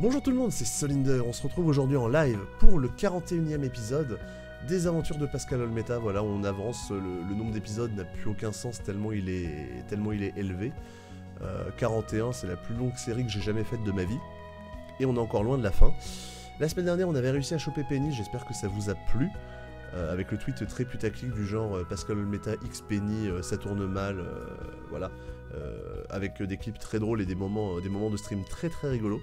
Bonjour tout le monde, c'est Solinder, on se retrouve aujourd'hui en live pour le 41e épisode des aventures de Pascal Olmeta. Voilà, on avance, le nombre d'épisodes n'a plus aucun sens tellement il est élevé. 41, c'est la plus longue série que j'ai jamais faite de ma vie, et on est encore loin de la fin. La semaine dernière, on avait réussi à choper Penny, j'espère que ça vous a plu, avec le tweet très putaclic du genre Pascal Olmeta X Penny, ça tourne mal, voilà, avec des clips très drôles et des moments de stream très très rigolos.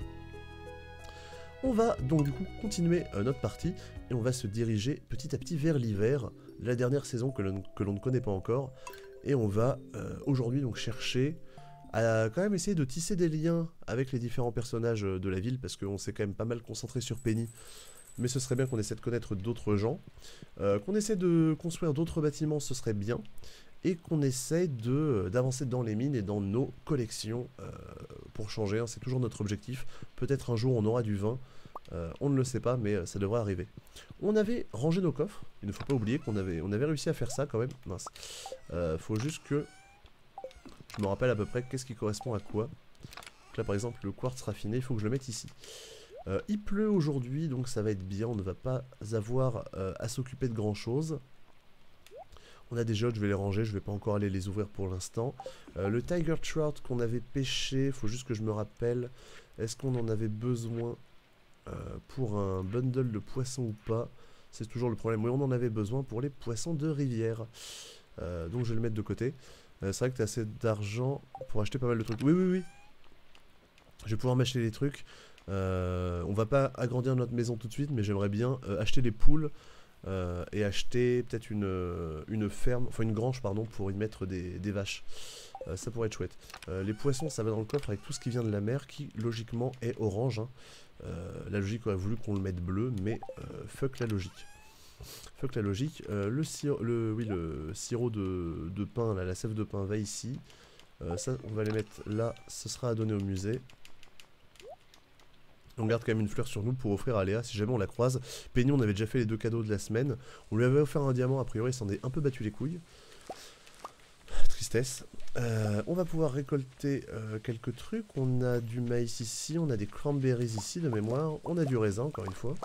On va donc du coup continuer notre partie et on va se diriger petit à petit vers l'hiver, la dernière saison que l'on ne connaît pas encore. Et on va aujourd'hui donc chercher à quand même essayer de tisser des liens avec les différents personnages de la ville, parce qu'on s'est quand même pas mal concentré sur Penny. Mais ce serait bien qu'on essaie de connaître d'autres gens, qu'on essaie de construire d'autres bâtiments, ce serait bien. Et qu'on essaie d'avancer dans les mines et dans nos collections pour changer, hein, c'est toujours notre objectif. Peut-être un jour on aura du vin, on ne le sait pas, mais ça devrait arriver. On avait rangé nos coffres, il ne faut pas oublier qu'on avait réussi à faire ça quand même. Mince. Faut juste que je me rappelle à peu près qu'est-ce qui correspond à quoi. Donc là par exemple le quartz raffiné, il faut que je le mette ici. Il pleut aujourd'hui, donc ça va être bien, on ne va pas avoir à s'occuper de grand chose. On a des jots, je vais les ranger, je vais pas encore aller les ouvrir pour l'instant. Le Tiger Trout qu'on avait pêché, faut juste que je me rappelle, est-ce qu'on en avait besoin pour un bundle de poissons ou pas? C'est toujours le problème, oui on en avait besoin pour les poissons de rivière. Donc je vais le mettre de côté. C'est vrai que tu as assez d'argent pour acheter pas mal de trucs. Oui, oui, oui. Je vais pouvoir m'acheter des trucs. On va pas agrandir notre maison tout de suite, mais j'aimerais bien acheter des poules. Et acheter peut-être une ferme, enfin une grange pardon, pour y mettre des vaches. Ça pourrait être chouette. Les poissons, ça va dans le coffre avec tout ce qui vient de la mer, qui logiquement est orange, hein. La logique aurait voulu qu'on le mette bleu, mais fuck la logique. Fuck la logique. Le sirop de pain, là, la sève de pain va ici. Ça, on va les mettre là, ce sera à donner au musée. On garde quand même une fleur sur nous pour offrir à Léa si jamais on la croise. Penny, on avait déjà fait les 2 cadeaux de la semaine. On lui avait offert un diamant, a priori il s'en est un peu battu les couilles. Tristesse. On va pouvoir récolter quelques trucs. On a du maïs ici, on a des cranberries ici de mémoire. On a du raisin encore une fois.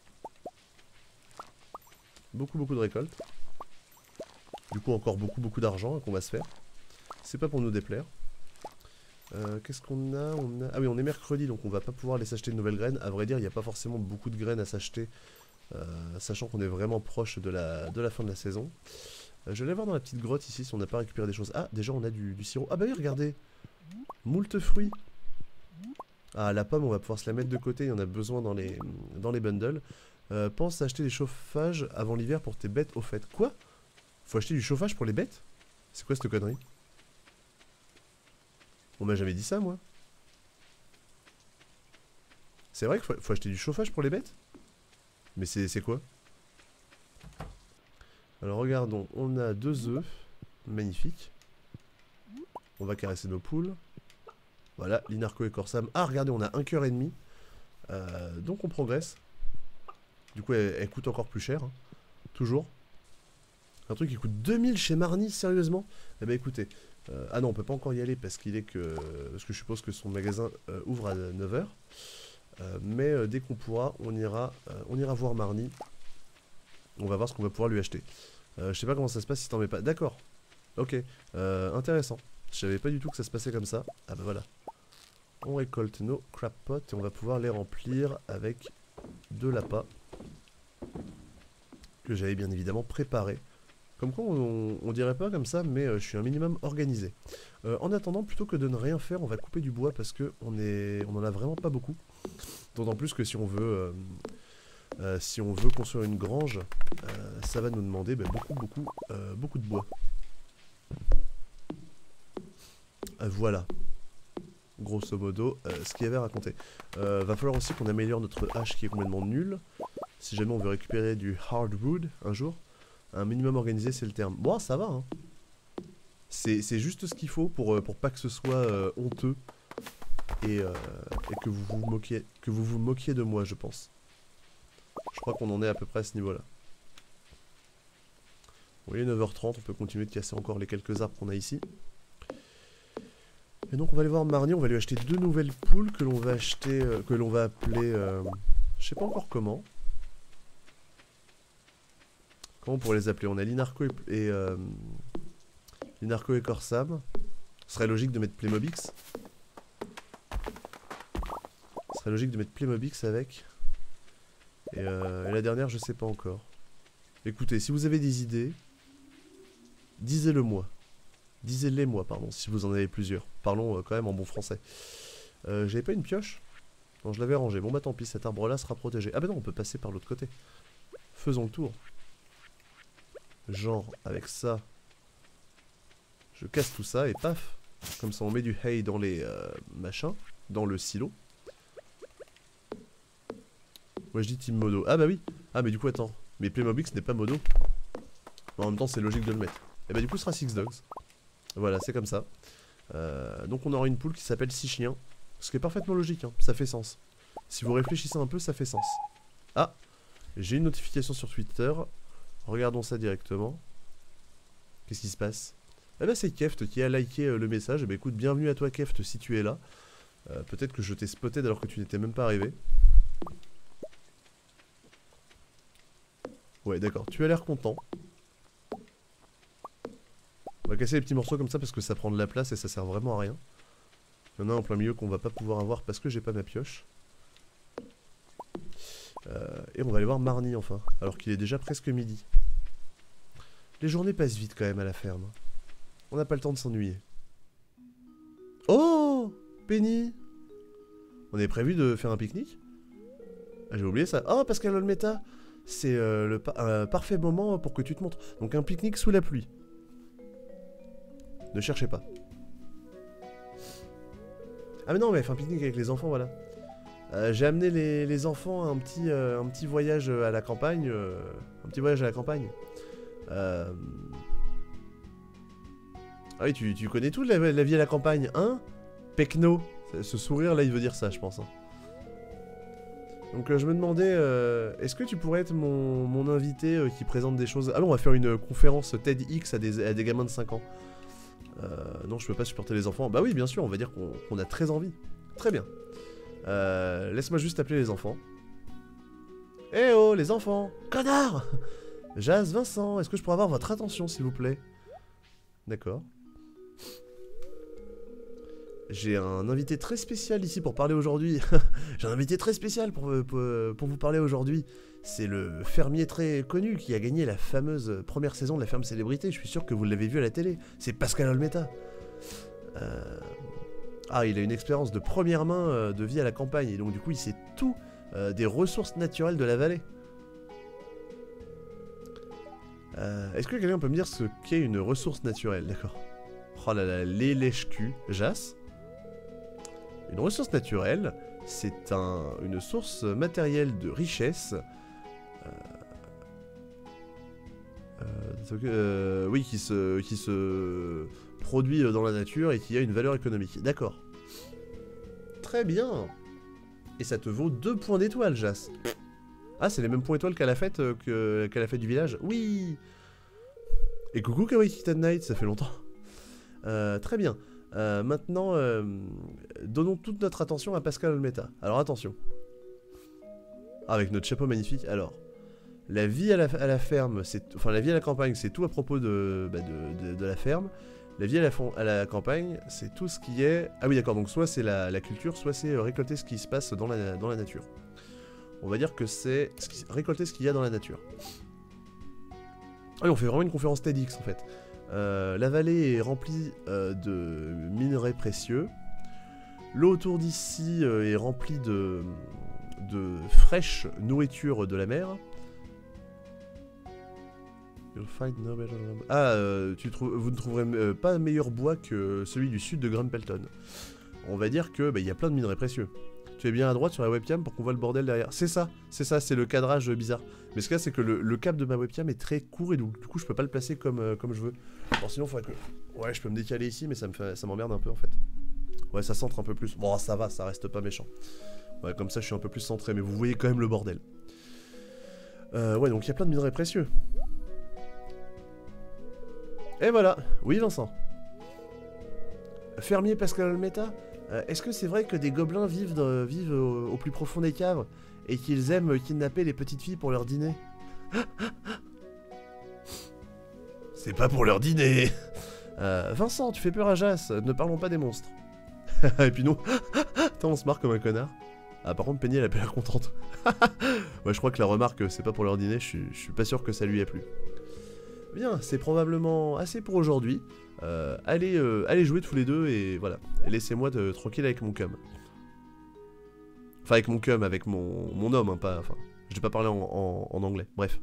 Beaucoup de récoltes. Du coup encore beaucoup d'argent qu'on va se faire. C'est pas pour nous déplaire. Qu'est-ce qu'on a? Ah oui, on est mercredi, donc on va pas pouvoir aller s'acheter de nouvelles graines. À vrai dire, il n'y a pas forcément beaucoup de graines à s'acheter, sachant qu'on est vraiment proche de la fin de la saison. Je vais aller voir dans la petite grotte ici si on n'a pas récupéré des choses. Ah, déjà on a du sirop. Ah bah oui, regardez, moult fruits. Ah, la pomme, on va pouvoir se la mettre de côté, il y en a besoin dans les bundles. Pense à acheter des chauffages avant l'hiver pour tes bêtes au fait. Quoi? Faut acheter du chauffage pour les bêtes? C'est quoi cette connerie? On m'a jamais dit ça, moi. C'est vrai qu'il faut acheter du chauffage pour les bêtes? Mais c'est quoi? Alors regardons, on a 2 œufs. Magnifique. On va caresser nos poules. Voilà, Linarco et Corsam. Ah, regardez, on a 1 cœur et demi. Donc on progresse. Du coup, elle coûte encore plus cher, hein. Toujours. Un truc qui coûte 2000 chez Marnie, sérieusement? Eh ben écoutez... ah non, on peut pas encore y aller parce parce que je suppose que son magasin ouvre à 9 h. Mais dès qu'on pourra, on ira voir Marnie. On va voir ce qu'on va pouvoir lui acheter. Je sais pas comment ça se passe si t'en mets pas. D'accord. Ok. Intéressant. Je savais pas du tout que ça se passait comme ça. Ah bah voilà. On récolte nos crab pots et on va pouvoir les remplir avec de l'appât. Que j'avais bien évidemment préparé. Comme quoi on dirait pas comme ça, mais je suis un minimum organisé. En attendant, plutôt que de ne rien faire, on va couper du bois parce que on en a vraiment pas beaucoup. D'autant plus que si on veut construire une grange, ça va nous demander beaucoup de bois. Voilà, grosso modo, ce qu'il y avait à raconter. Va falloir aussi qu'on améliore notre hache qui est complètement nulle. Si jamais on veut récupérer du hardwood un jour. Un minimum organisé, c'est le terme. Bon, ça va, hein. C'est juste ce qu'il faut pour pas que ce soit honteux et que vous vous moquiez de moi, je pense. Je crois qu'on en est à peu près à ce niveau-là. Vous voyez, 9 h 30, on peut continuer de casser encore les quelques arbres qu'on a ici. Et donc on va aller voir Marnie, on va lui acheter 2 nouvelles poules que l'on va acheter, que l'on va appeler, je sais pas encore comment. Comment on pourrait les appeler? On a Linarco et Linarco et Corsam. Ce serait logique de mettre Playmobix. Ce serait logique de mettre Playmobix avec. Et la dernière, je sais pas encore. Écoutez, si vous avez des idées, disez-le moi. Disez-les moi, pardon, si vous en avez plusieurs. Parlons quand même en bon français. J'avais pas une pioche? Non, je l'avais rangée. Bon bah tant pis, cet arbre-là sera protégé. Ah bah non, on peut passer par l'autre côté. Faisons le tour. Genre, avec ça, je casse tout ça et paf. Comme ça, on met du hay dans les machins, dans le silo. Moi, je dis Team Modo. Ah bah oui. Ah mais du coup, attends. Mais Playmobix n'est pas Modo. En même temps, c'est logique de le mettre. Et bah du coup, ce sera Six Dogs. Voilà, c'est comme ça. Donc on aura une poule qui s'appelle 6 chiens. Ce qui est parfaitement logique, hein. Ça fait sens. Si vous réfléchissez un peu, ça fait sens. Ah, j'ai une notification sur Twitter. Regardons ça directement. Qu'est-ce qui se passe? Eh ben c'est Keft qui a liké le message. Eh ben écoute, bienvenue à toi Keft si tu es là. Peut-être que je t'ai spotté alors que tu n'étais même pas arrivé. Ouais d'accord, tu as l'air content. On va casser les petits morceaux comme ça parce que ça prend de la place et ça sert vraiment à rien. Il y en a un en plein milieu qu'on va pas pouvoir avoir parce que j'ai pas ma pioche. Et on va aller voir Marnie enfin, alors qu'il est déjà presque midi. Les journées passent vite quand même à la ferme. On n'a pas le temps de s'ennuyer. Oh Penny. On avait prévu de faire un pique-nique? Ah j'ai oublié ça. Oh Pascal Olmeta. C'est un parfait moment pour que tu te montres. Donc un pique-nique sous la pluie. Ne cherchez pas. Ah mais non mais fait un pique-nique avec les enfants voilà. J'ai amené les enfants à un petit voyage à la campagne. Un petit voyage à la campagne. Ah oui tu connais tout la vie à la campagne hein? Pecno. Ce sourire là il veut dire ça je pense hein. Donc je me demandais, est-ce que tu pourrais être mon invité qui présente des choses... Ah non, on va faire une conférence TEDx à des gamins de 5 ans. Non, je peux pas supporter les enfants. Bah oui, bien sûr, on va dire qu'on a très envie. Très bien. Laisse-moi juste appeler les enfants. Eh oh, les enfants! Connard! Jazz, Vincent, est-ce que je pourrais avoir votre attention, s'il vous plaît? D'accord. J'ai un invité très spécial ici pour parler aujourd'hui. J'ai un invité très spécial pour vous parler aujourd'hui. C'est le fermier très connu qui a gagné la fameuse première saison de la ferme célébrité. Je suis sûr que vous l'avez vu à la télé. C'est Pascal Olmeta. Ah, il a une expérience de première main de vie à la campagne. Et donc du coup, il sait tout des ressources naturelles de la vallée. Est-ce que quelqu'un peut me dire ce qu'est une ressource naturelle? D'accord. Oh là là, les lèche-cul. Jas. Une ressource naturelle, c'est une source matérielle de richesse. Oui, qui se produit dans la nature et qui a une valeur économique. D'accord. Très bien. Et ça te vaut 2 points d'étoile, Jas. Ah, c'est les mêmes points étoiles qu'à la fête du village. Oui. Et coucou Kawaii Titan Knight, ça fait longtemps. Très bien. Maintenant, donnons toute notre attention à Pascal Olmeta. Alors attention. Avec notre chapeau magnifique. Alors, la vie à la ferme, enfin la vie à la campagne, c'est tout à propos de la ferme. La vie à la campagne, c'est tout ce qui est... Ah oui d'accord, donc soit c'est la culture, soit c'est récolter ce qui se passe dans la nature. On va dire que c'est récolter ce qu'il y a dans la nature. Ah oui, on fait vraiment une conférence TEDx en fait. La vallée est remplie de minerais précieux. L'eau autour d'ici est remplie de fraîche nourriture de la mer. Ah, vous ne trouverez pas meilleur bois que celui du sud de Grumpelton. On va dire que y a plein de minerais précieux. Tu es bien à droite sur la webcam pour qu'on voit le bordel derrière. C'est ça, c'est le cadrage bizarre. Mais ce cas c'est que le câble de ma webcam est très court et donc du coup je peux pas le placer comme je veux. Alors sinon faudrait que... Ouais je peux me décaler ici mais ça m'emmerde un peu en fait. Ouais ça centre un peu plus. Bon ça va, ça reste pas méchant. Ouais comme ça je suis un peu plus centré mais vous voyez quand même le bordel. Ouais donc il y a plein de minerais précieux. Et voilà. Oui Vincent. Fermier Pascal Olmeta, est-ce que c'est vrai que des gobelins vivent au plus profond des caves et qu'ils aiment kidnapper les petites filles pour leur dîner? C'est pas pour leur dîner. Vincent, tu fais peur à Jas, ne parlons pas des monstres. Et puis non. Attends, on se marre comme un connard. Ah, par contre, Penny, elle a pas l'air contente. Ouais, je crois que la remarque, c'est pas pour leur dîner, je suis pas sûr que ça lui a plu. Bien, c'est probablement assez pour aujourd'hui. Allez jouer tous les deux et voilà. Et laissez-moi tranquille avec mon cum. Enfin, avec mon cum, avec mon homme, hein, pas... Enfin, je vais pas parler en anglais, bref.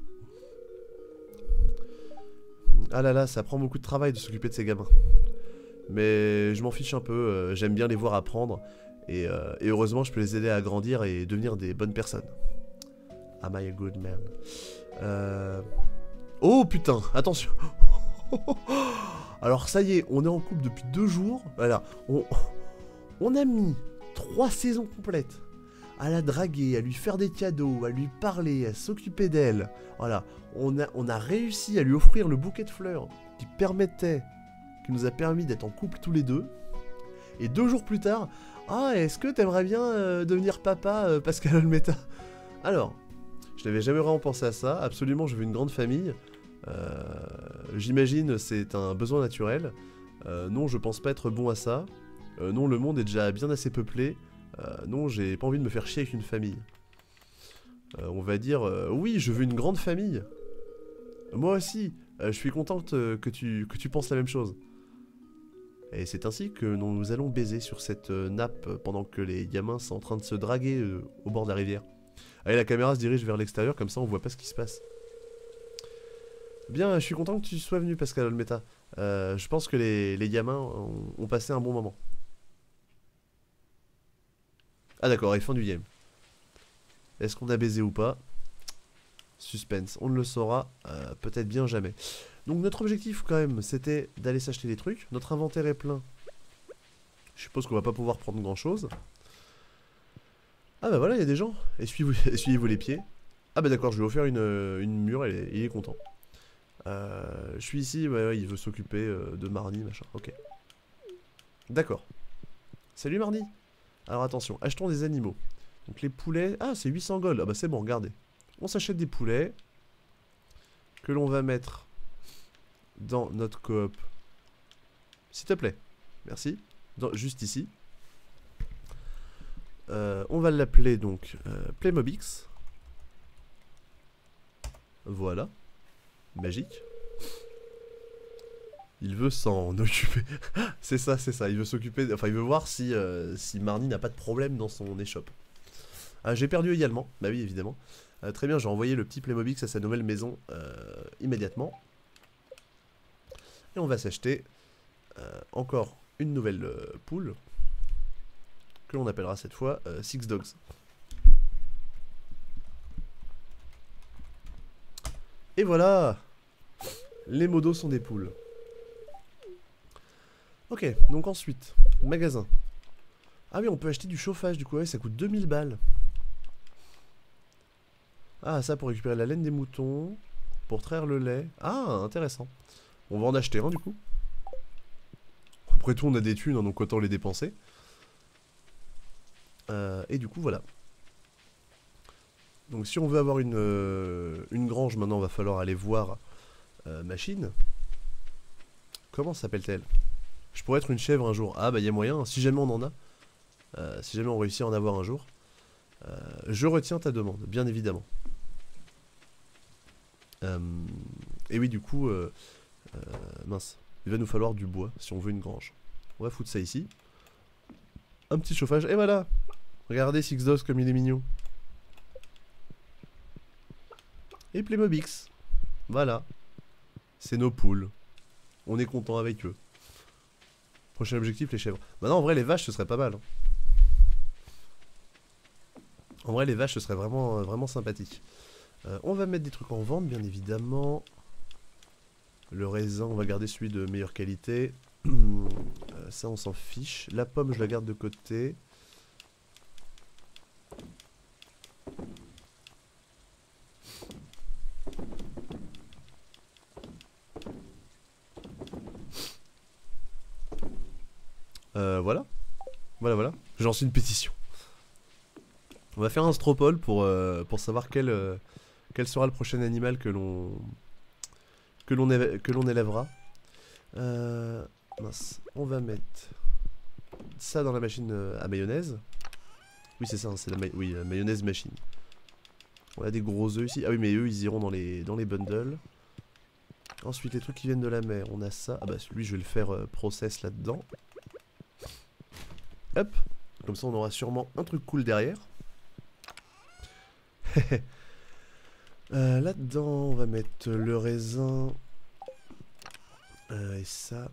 Ah là là, ça prend beaucoup de travail de s'occuper de ces gamins. Mais je m'en fiche un peu, j'aime bien les voir apprendre. Et heureusement, je peux les aider à grandir et devenir des bonnes personnes. Am I a good man? Oh putain, attention. Alors ça y est, on est en couple depuis 2 jours. Voilà, on a mis 3 saisons complètes à la draguer, à lui faire des cadeaux, à lui parler, à s'occuper d'elle. Voilà, on a réussi à lui offrir le bouquet de fleurs qui nous a permis d'être en couple tous les deux. Et 2 jours plus tard, ah, est-ce que t'aimerais bien devenir papa, Pascal Olmeta? Alors, je n'avais jamais vraiment pensé à ça. Absolument, je veux une grande famille. J'imagine c'est un besoin naturel. Non, je pense pas être bon à ça. Non, le monde est déjà bien assez peuplé. Non, j'ai pas envie de me faire chier avec une famille. On va dire, oui, je veux une grande famille. Moi aussi, je suis contente que tu penses la même chose. Et c'est ainsi que nous allons baiser sur cette nappe pendant que les gamins sont en train de se draguer au bord de la rivière. Allez, la caméra se dirige vers l'extérieur, comme ça on voit pas ce qui se passe. Bien, je suis content que tu sois venu, Pascal Olmeta. Je pense que les gamins ont passé un bon moment. Ah d'accord, ils font du game. Est-ce qu'on a baisé ou pas? Suspense, on ne le saura peut-être bien jamais. Donc notre objectif quand même, c'était d'aller s'acheter des trucs. Notre inventaire est plein. Je suppose qu'on va pas pouvoir prendre grand chose. Ah bah voilà, il y a des gens. Essuyez-vous les pieds. Ah bah d'accord, je lui ai offert une mûre, il est content. Je suis ici, ouais, il veut s'occuper de Marnie, machin, ok. D'accord. Salut Marnie. Alors attention, achetons des animaux. Donc les poulets, ah c'est 800 gold, ah bah c'est bon, regardez. On s'achète des poulets que l'on va mettre dans notre coop. S'il te plaît, merci. Juste ici. On va l'appeler donc Playmobix. Voilà. Magique. Il veut s'en occuper. C'est ça. Il veut s'occuper. Enfin, il veut voir si Marnie n'a pas de problème dans son échoppe. J'ai perdu également. Bah oui, évidemment. Très bien, j'ai envoyé le petit Playmobix à sa nouvelle maison immédiatement. Et on va s'acheter encore une nouvelle poule. Que l'on appellera cette fois Six Dogs. Et voilà. Les modos sont des poules. Ok, donc ensuite, magasin. Ah oui, on peut acheter du chauffage du coup, ouais, ça coûte 2000 balles. Ah, ça pour récupérer la laine des moutons, pour traire le lait. Ah, intéressant. On va en acheter un du coup. Après tout, on a des thunes, hein, donc autant les dépenser. Et du coup, voilà. Donc si on veut avoir une grange, maintenant, va falloir aller voir Machine. Comment s'appelle-t-elle? Je pourrais être une chèvre un jour. Ah bah il y a moyen, si jamais on en a. Si jamais on réussit à en avoir un jour. Je retiens ta demande, bien évidemment. Et oui, du coup, mince. Il va nous falloir du bois si on veut une grange. On va foutre ça ici. Un petit chauffage, et voilà. Regardez Six Dogs comme il est mignon. Et Playmobix. Voilà. C'est nos poules. On est content avec eux. Prochain objectif, les chèvres. Maintenant, en vrai, les vaches, ce serait pas mal. Hein. En vrai, les vaches, ce serait vraiment, vraiment sympathique. On va mettre des trucs en vente, bien évidemment. Le raisin, on va garder celui de meilleure qualité. Ça, on s'en fiche. La pomme, je la garde de côté. Voilà. Voilà. J'en suis une pétition. On va faire un stropole pour savoir quel sera le prochain animal que l'on élèvera. Mince. On va mettre ça dans la machine à mayonnaise. Oui, c'est ça, hein, c'est la mayonnaise machine. On a des gros œufs ici. Ah oui, mais eux, ils iront dans les bundles. Ensuite, les trucs qui viennent de la mer, on a ça. Ah bah, lui, je vais le faire process là-dedans. Hop. Comme ça, on aura sûrement un truc cool derrière. Là-dedans, on va mettre le raisin. Et ça.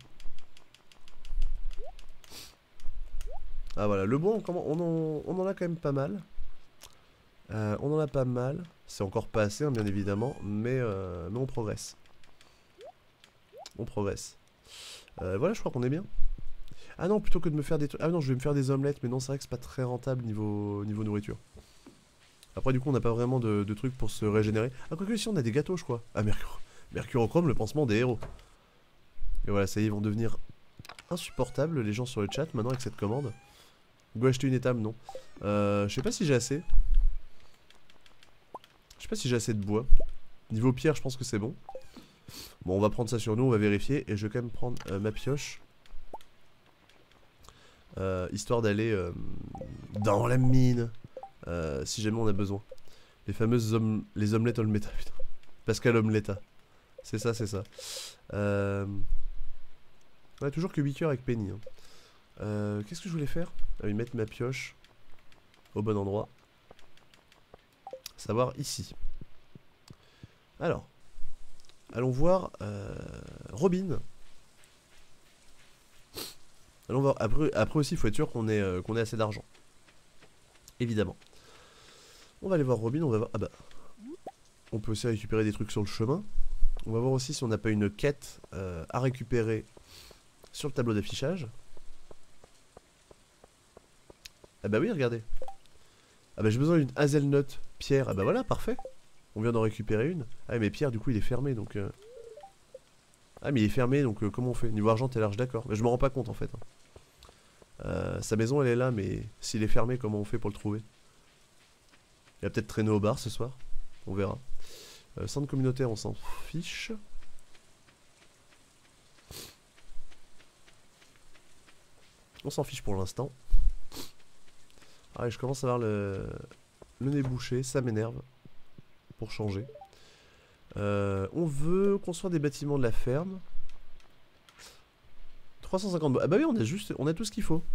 Ah voilà, le bois, on en a quand même pas mal. On en a pas mal. C'est encore pas assez, hein, bien évidemment. Mais on progresse. On progresse. Voilà, je crois qu'on est bien. Ah non, plutôt que de me faire des trucs... Ah non, je vais me faire des omelettes. Mais non, c'est vrai que c'est pas très rentable niveau nourriture. Après, du coup, on n'a pas vraiment de trucs pour se régénérer. Ah, quoique ici, on a des gâteaux, je crois. Ah, Mercurochrome, le pansement des héros. Et voilà, ça y est, ils vont devenir insupportables, les gens sur le chat, maintenant, avec cette commande. Go acheter une étable, non. Je sais pas si j'ai assez. Je sais pas si j'ai assez de bois. Niveau pierre, je pense que c'est bon. Bon, on va prendre ça sur nous, on va vérifier. Et je vais quand même prendre ma pioche. Histoire d'aller dans la mine. Si jamais on a besoin. Les fameuses les omelettes Olmeta, putain. Pascal Omeletta. C'est ça, c'est ça. Ouais, toujours que 8 heures avec Penny. Hein. Qu'est-ce que je voulais faire? Ah oui, mettre ma pioche au bon endroit. Savoir ici. Alors. Allons voir Robin. Allons voir. Après aussi, il faut être sûr qu'on ait assez d'argent. Évidemment. On va aller voir Robin, on va voir... Ah bah... On peut aussi récupérer des trucs sur le chemin. On va voir aussi si on n'a pas une quête à récupérer sur le tableau d'affichage. Ah bah oui, regardez. Ah bah j'ai besoin d'une hazelnut pierre. Ah bah voilà, parfait. On vient d'en récupérer une. Ah mais pierre, du coup, il est fermé, donc... Ah mais il est fermé, donc comment on fait? Niveau argent, t'es large, d'accord. Mais je me rends pas compte, en fait. Sa maison, elle est là, mais s'il est fermé, comment on fait pour le trouver? Il va peut-être traîner au bar ce soir. On verra. Centre communautaire, on s'en fiche. On s'en fiche pour l'instant. Ah, je commence à avoir le nez bouché, ça m'énerve. Pour changer. On veut construire des bâtiments de la ferme. 350... Ah bah oui, on a tout ce qu'il faut.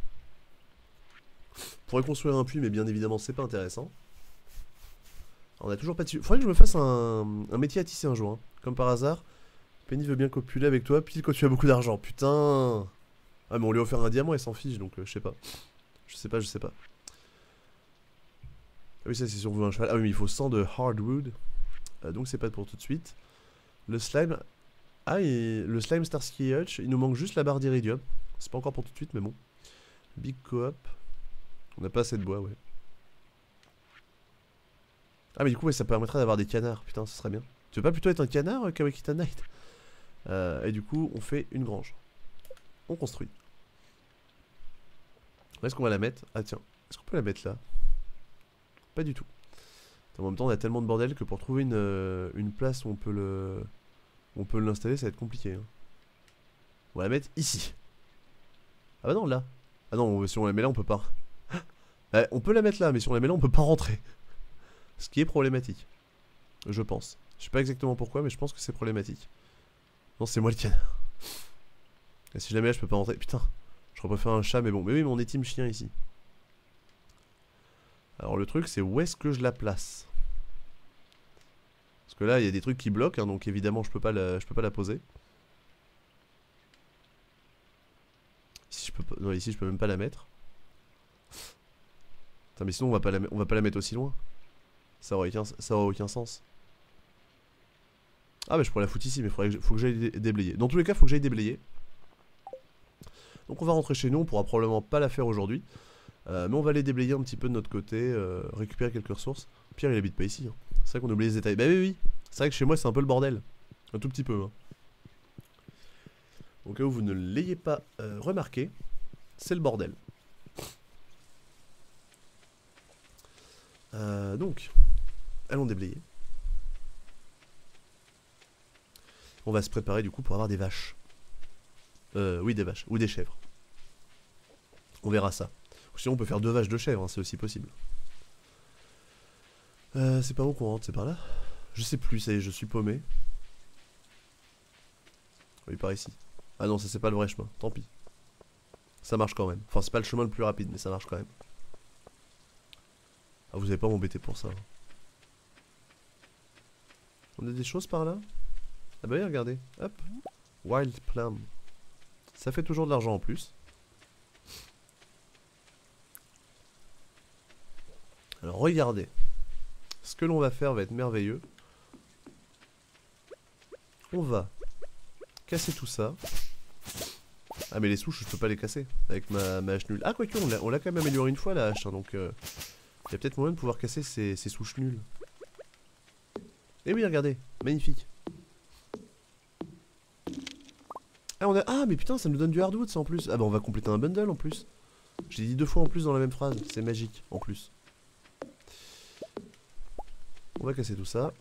On pourrait construire un puits, mais bien évidemment, c'est pas intéressant. On a toujours pas de... Faudrait que je me fasse un métier à tisser un jour. Hein. Comme par hasard. Penny veut bien copuler avec toi, pile quand tu as beaucoup d'argent. Putain. Ah mais on lui a offert un diamant, elle s'en fiche, donc je sais pas. Je sais pas. Ah oui, ça c'est sur vous un cheval. Ah oui, mais il faut 100 de hardwood. Donc c'est pas pour tout de suite. Le slime... Ah, et le slime Starsky Hutch, il nous manque juste la barre d'iridium. C'est pas encore pour tout de suite, mais bon. Big Coop. On n'a pas assez de bois, ouais. Ah mais du coup ouais, ça permettrait d'avoir des canards, putain ce serait bien. Tu veux pas plutôt être un canard, Kawakita Knight? Et du coup on fait une grange. On construit. Où est-ce qu'on va la mettre? Ah tiens, est-ce qu'on peut la mettre là? Pas du tout. En même temps on a tellement de bordel que pour trouver une place où on peut l'installer ça va être compliqué. Hein. On va la mettre ici. Ah bah non là. Ah non, si on la met là on peut pas. On peut la mettre là, mais si on la met là on peut pas rentrer. Ce qui est problématique. Je pense. Je sais pas exactement pourquoi, mais je pense que c'est problématique. Non, c'est moi le canard. Et si jamais là, je peux pas rentrer. Putain, je préfère un chat, mais bon. Mais oui, mais on est team chien ici. Alors le truc, c'est où est-ce que je la place? Parce que là, il y a des trucs qui bloquent, hein, donc évidemment, je peux pas la poser. Ici, je peux pas... Non, ici, je peux même pas la mettre. Putain, mais sinon, on va pas la mettre aussi loin. Ça aura aucun sens. Ah bah je pourrais la foutre ici, mais faut que j'aille déblayer. Dans tous les cas, faut que j'aille déblayer. Donc on va rentrer chez nous, on pourra probablement pas la faire aujourd'hui. Mais on va aller déblayer un petit peu de notre côté, récupérer quelques ressources. Pierre il habite pas ici, hein. C'est vrai qu'on a oublié les détails. Bah oui. C'est vrai que chez moi c'est un peu le bordel. Un tout petit peu. Hein. Au cas où vous ne l'ayez pas remarqué. c'est le bordel. Donc, allons déblayer. On va se préparer du coup pour avoir des vaches. Oui, des vaches, ou des chèvres. On verra ça. Ou sinon on peut faire 2 vaches, 2 chèvres, hein, c'est aussi possible. C'est par où qu'on rentre? C'est par là? Je sais plus, ça y est, je suis paumé. Oui, par ici. Ah non, ça c'est pas le vrai chemin, tant pis. Ça marche quand même. Enfin, c'est pas le chemin le plus rapide, mais ça marche quand même. Ah, vous allez pas m'embêter pour ça. On a des choses par là? Ah bah oui, regardez. Hop. Wild Plum. Ça fait toujours de l'argent en plus. Alors regardez. Ce que l'on va faire va être merveilleux. On va casser tout ça. Ah mais les souches je peux pas les casser avec ma hache nulle. Ah quoique on l'a quand même amélioré une fois la hache hein, donc il y a peut-être moyen de pouvoir casser ces souches nulles. Et oui regardez, magnifique. Ah mais putain ça nous donne du hardwood ça en plus. Ah bah on va compléter un bundle en plus. J'ai dit 2 fois en plus dans la même phrase, c'est magique en plus. On va casser tout ça.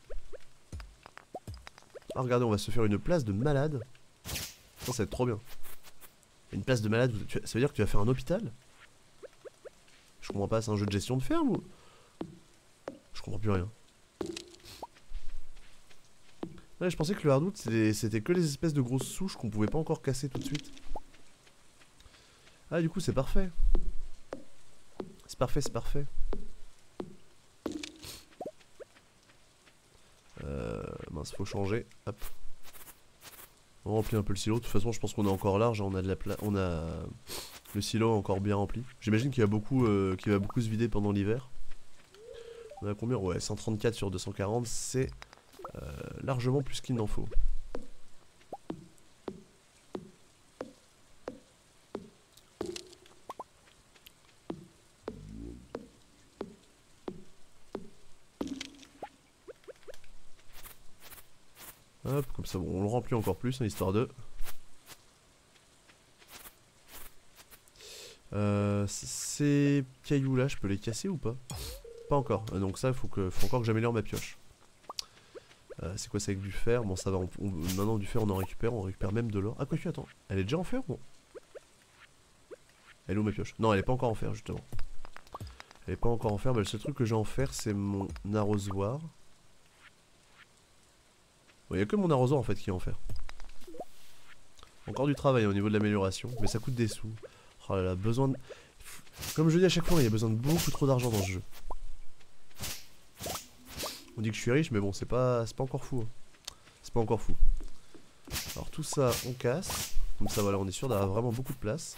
Ah regardez on va se faire une place de malade. Ça va être trop bien. Une place de malade, ça veut dire que tu vas faire un hôpital? Je comprends pas, c'est un jeu de gestion de ferme ou... Je comprends plus rien. Ouais, je pensais que le hardwood c'était que les espèces de grosses souches qu'on pouvait pas encore casser tout de suite. Ah du coup c'est parfait. C'est parfait, c'est parfait. Mince, faut changer. Hop. On remplit un peu le silo. De toute façon, je pense qu'on est encore large. On a de la place. On a le silo encore bien rempli. J'imagine qu'il va beaucoup se vider pendant l'hiver. On a combien? Ouais, 134 sur 240, c'est largement plus qu'il n'en faut. Hop, comme ça, bon, on le remplit encore plus, hein, histoire de... Ces cailloux là, je peux les casser ou pas? Pas encore, donc ça, faut encore que j'améliore ma pioche. C'est quoi, c'est avec du fer? Bon, ça va, maintenant du fer on récupère même de l'or. Ah, quoique, attends, elle est déjà en fer ou... Elle est où ma pioche? Non, elle est pas encore en fer, justement. Elle est pas encore en fer, bah, le seul truc que j'ai en fer, c'est mon arrosoir. Il n'y a que mon arrosoir en fait qui est en fer. Encore du travail au niveau de l'amélioration, mais ça coûte des sous. Oh là là, besoin de... Comme je dis à chaque fois, il y a besoin de beaucoup trop d'argent dans ce jeu. On dit que je suis riche, mais bon, c'est pas encore fou. Hein. C'est pas encore fou. Alors tout ça, on casse. Comme ça, voilà, on est sûr d'avoir vraiment beaucoup de place.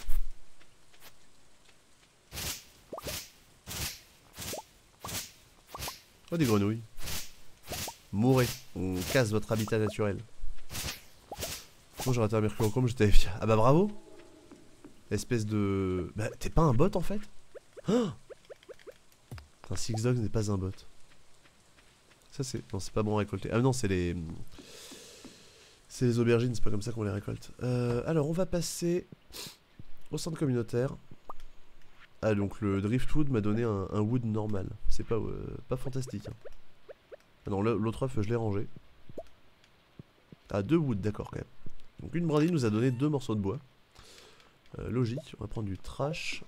Oh, des grenouilles. Mourez, on casse votre habitat naturel. Moi j'aurais été un mercurochrome, j'étais fier. Ah bah bravo. Espèce de... Bah t'es pas un bot en fait? Un Six Dogs n'est pas un bot. Ça c'est... Non c'est pas bon à récolter. Ah non c'est les... C'est les aubergines, c'est pas comme ça qu'on les récolte. Alors on va passer au centre communautaire. Ah donc le driftwood m'a donné un wood normal. C'est pas fantastique. Hein. Ah non, l'autre œuf, je l'ai rangé. Ah, 2 wood, d'accord, quand même. Donc, une brindille nous a donné 2 morceaux de bois. Logique, on va prendre du trash.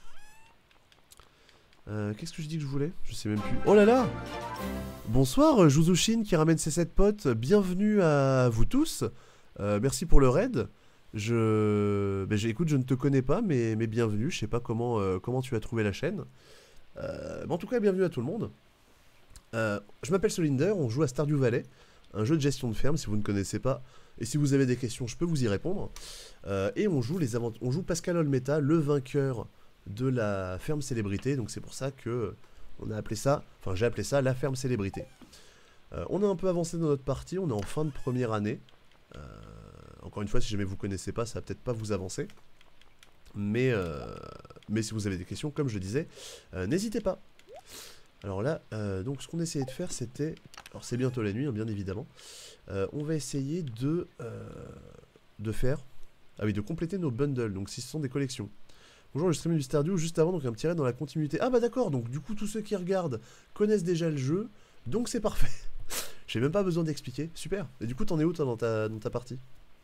Qu'est-ce que je dis que je voulais? Je sais même plus. Oh là là! Bonsoir, Juzushin qui ramène ses 7 potes. Bienvenue à vous tous. Merci pour le raid. Écoute, je ne te connais pas, mais bienvenue. Je sais pas comment tu as trouvé la chaîne. Mais en tout cas, bienvenue à tout le monde. Je m'appelle Solinder, on joue à Stardew Valley, un jeu de gestion de ferme si vous ne connaissez pas, et si vous avez des questions je peux vous y répondre. Et on joue Pascal Olmeta, le vainqueur de la ferme célébrité, donc c'est pour ça que j'ai appelé ça la ferme célébrité. On a un peu avancé dans notre partie, on est en fin de première année. Encore une fois, si jamais vous connaissez pas, ça va peut-être pas vous avancer. Mais si vous avez des questions, comme je le disais, n'hésitez pas. Alors là, donc ce qu'on essayait de faire c'était... Alors c'est bientôt la nuit, hein, bien évidemment. On va essayer de faire... Ah oui, de compléter nos bundles, donc si ce sont des collections. Bonjour, je streamais du Stardew juste avant, donc un petit raid dans la continuité. Ah bah d'accord, donc du coup tous ceux qui regardent connaissent déjà le jeu, donc c'est parfait. J'ai même pas besoin d'expliquer, super. Et du coup t'en es où toi dans ta partie?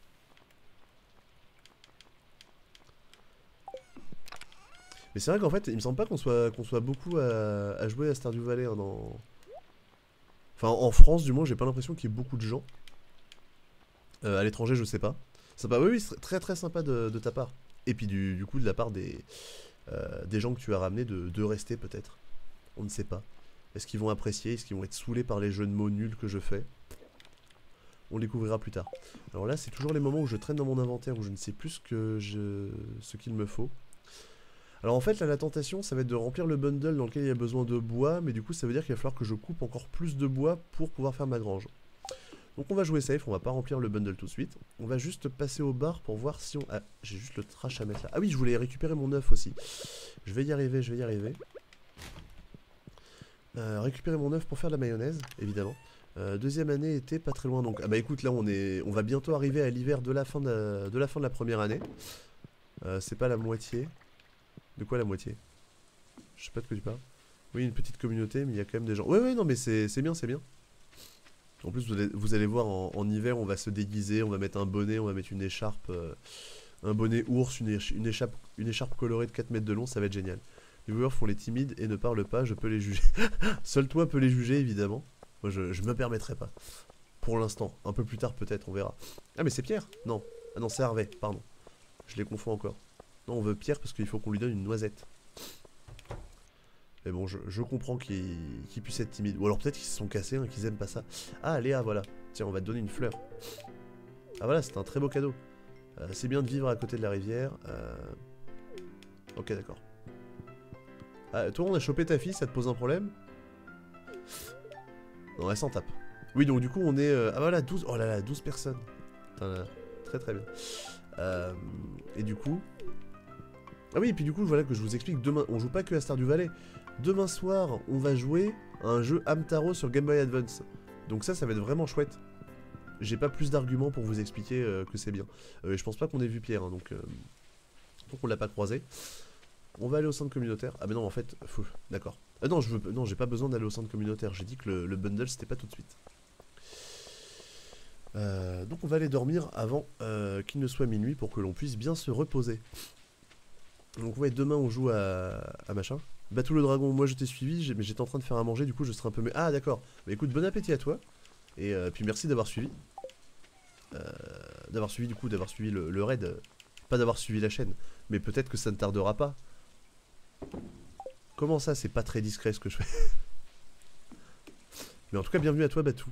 Mais c'est vrai qu'en fait, il me semble pas qu'on soit beaucoup à jouer à Stardew Valley hein, dans... Enfin en France du moins, j'ai pas l'impression qu'il y ait beaucoup de gens. À l'étranger je sais pas. Sympa, oui, oui, très très sympa de ta part. Et puis du coup de la part des gens que tu as ramenés de rester peut-être. On ne sait pas. Est-ce qu'ils vont apprécier? Est-ce qu'ils vont être saoulés par les jeux de mots nuls que je fais? On le découvrira plus tard. Alors là, c'est toujours les moments où je traîne dans mon inventaire, où je ne sais plus ce qu'il me faut. Alors en fait, là, la tentation, ça va être de remplir le bundle dans lequel il y a besoin de bois, mais du coup, ça veut dire qu'il va falloir que je coupe encore plus de bois pour pouvoir faire ma grange. Donc on va jouer safe, on va pas remplir le bundle tout de suite. On va juste passer au bar pour voir si on... Ah, j'ai juste le trash à mettre là. Ah oui, je voulais récupérer mon œuf aussi. Je vais y arriver, je vais y arriver. Récupérer mon œuf pour faire de la mayonnaise, évidemment. Deuxième année était pas très loin donc. Ah bah écoute, là on va bientôt arriver à l'hiver de la fin de la première année. C'est pas la moitié. De quoi la moitié? Je sais pas de quoi tu parles. Oui, une petite communauté, mais il y a quand même des gens. Ouais, ouais, non, mais c'est bien, c'est bien. En plus, vous allez voir, en hiver, on va se déguiser, on va mettre un bonnet, on va mettre une écharpe, un bonnet ours, une écharpe colorée de 4 mètres de long, ça va être génial. Les viewers font les timides et ne parlent pas, je peux les juger. Seul toi peux les juger, évidemment. Moi, je me permettrai pas. Pour l'instant, un peu plus tard peut-être, on verra. Ah, mais c'est Pierre? Non. Ah non, c'est Harvey, pardon. Je les confonds encore. Non, on veut Pierre parce qu'il faut qu'on lui donne une noisette. Mais bon, je comprends qu'il puisse être timide. Ou alors peut-être qu'ils se sont cassés, hein, qu'ils aiment pas ça. Ah, Léa, voilà. Tiens, on va te donner une fleur. Ah voilà, c'est un très beau cadeau. C'est bien de vivre à côté de la rivière. Ok, d'accord. Ah, toi, on a chopé ta fille, ça te pose un problème? Non, elle s'en tape. Oui, donc du coup, on est... Ah voilà, 12... Oh là là, 12 personnes. Putain, très très bien. Et du coup... Ah oui, et puis du coup, voilà que je vous explique, demain, on joue pas que à Stardew Valley. Demain soir, on va jouer à un jeu Hamtaro sur Game Boy Advance. Donc ça va être vraiment chouette. J'ai pas plus d'arguments pour vous expliquer que c'est bien. Je pense pas qu'on ait vu Pierre, hein, donc on l'a pas croisé. On va aller au centre communautaire. Ah mais non, en fait, d'accord. Ah non, non, j'ai pas besoin d'aller au centre communautaire. J'ai dit que le bundle, c'était pas tout de suite. Donc on va aller dormir avant qu'il ne soit minuit pour que l'on puisse bien se reposer. Donc ouais, demain on joue à machin. Batou le dragon, moi je t'ai suivi, mais j'étais en train de faire à manger, du coup je serai un peu... Ah d'accord, bah écoute, bon appétit à toi. Et puis merci d'avoir suivi. D'avoir suivi le raid. Pas d'avoir suivi la chaîne, mais peut-être que ça ne tardera pas. Comment ça, c'est pas très discret ce que je fais? Mais en tout cas, bienvenue à toi Batou.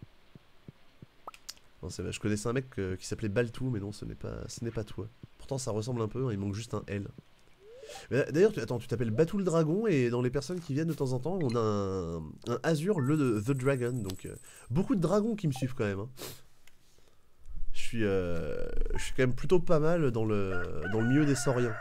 Non, c'est vrai, je connaissais un mec qui s'appelait Baltou, mais non, ce n'est pas toi. Pourtant ça ressemble un peu, hein, il manque juste un L. D'ailleurs, attends, tu t'appelles Batou le dragon, et dans les personnes qui viennent de temps en temps, on a un Azure, le The Dragon, donc beaucoup de dragons qui me suivent quand même. Hein. Je suis quand même plutôt pas mal dans le milieu des sauriens.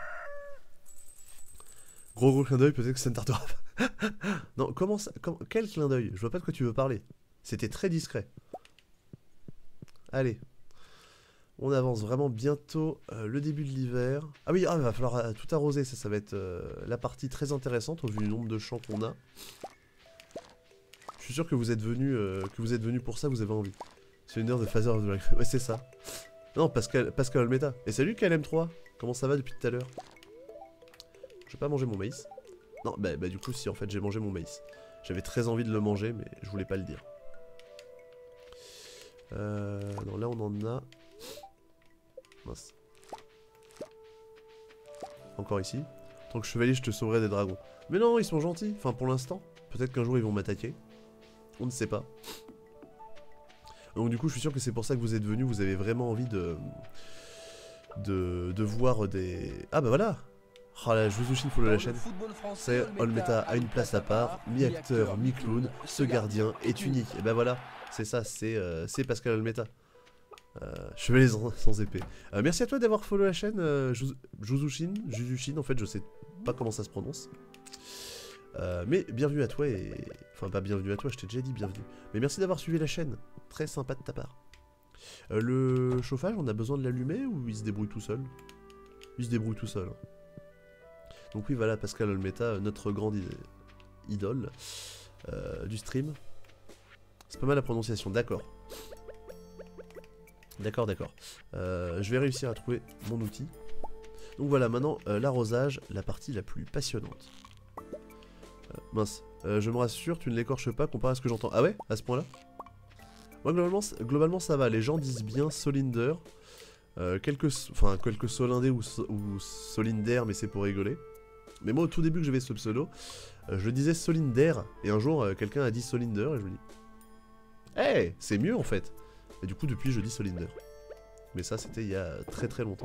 Gros clin d'œil, peut-être que ça ne tardera pas. Non, comment ça, quel clin d'œil? Je vois pas de quoi tu veux parler. C'était très discret. Allez. On avance vraiment bientôt le début de l'hiver. Ah oui, il va falloir tout arroser, ça va être la partie très intéressante au vu du nombre de champs qu'on a. Je suis sûr que vous êtes venus pour ça, vous avez envie. C'est une heure de Father of the Dragon. Ouais, c'est ça. Non, Pascal Olmeta. Et salut KLM3. Comment ça va depuis tout à l'heure? Je vais pas manger mon maïs. Non, bah du coup, si en fait j'ai mangé mon maïs. J'avais très envie de le manger, mais je voulais pas le dire. Non, là on en a. Mince. Encore ici. En tant que chevalier, je te sauverai des dragons. Mais non, ils sont gentils. Enfin, pour l'instant. Peut-être qu'un jour ils vont m'attaquer. On ne sait pas. Donc du coup, je suis sûr que c'est pour ça que vous êtes venus. Vous avez vraiment envie de voir des... Ah bah voilà. Oh là, Jouzouchine follow la chaîne. C'est Olmeta a une place à part. Mi-acteur, mi-clown. Ce gardien est unique. Et bah voilà. C'est ça, c'est Pascal Olmeta. Chevalier sans épée. Merci à toi d'avoir follow la chaîne, Jouzouchine, en fait je sais pas comment ça se prononce. Mais bienvenue à toi et... Enfin pas bienvenue à toi, je t'ai déjà dit bienvenue. Mais merci d'avoir suivi la chaîne, très sympa de ta part. Le chauffage, on a besoin de l'allumer ou il se débrouille tout seul? Il se débrouille tout seul. Hein. Donc oui, voilà, Pascal Olmeta, notre grande idole du stream. C'est pas mal la prononciation, d'accord. D'accord, d'accord. Je vais réussir à trouver mon outil. Donc voilà, maintenant, l'arrosage, la partie la plus passionnante. Mince, je me rassure, tu ne l'écorches pas comparé à ce que j'entends. Ah ouais, à ce point-là? Moi, globalement, ça va. Les gens disent bien Solinder. Quelques Solindés ou Solinder, mais c'est pour rigoler. Mais moi, au tout début que j'avais ce pseudo, je disais Solinder. Et un jour, quelqu'un a dit Solinder, et je me dis... Hey, c'est mieux en fait. Et du coup, depuis, je dis Solinder. Mais ça, c'était il y a très très longtemps.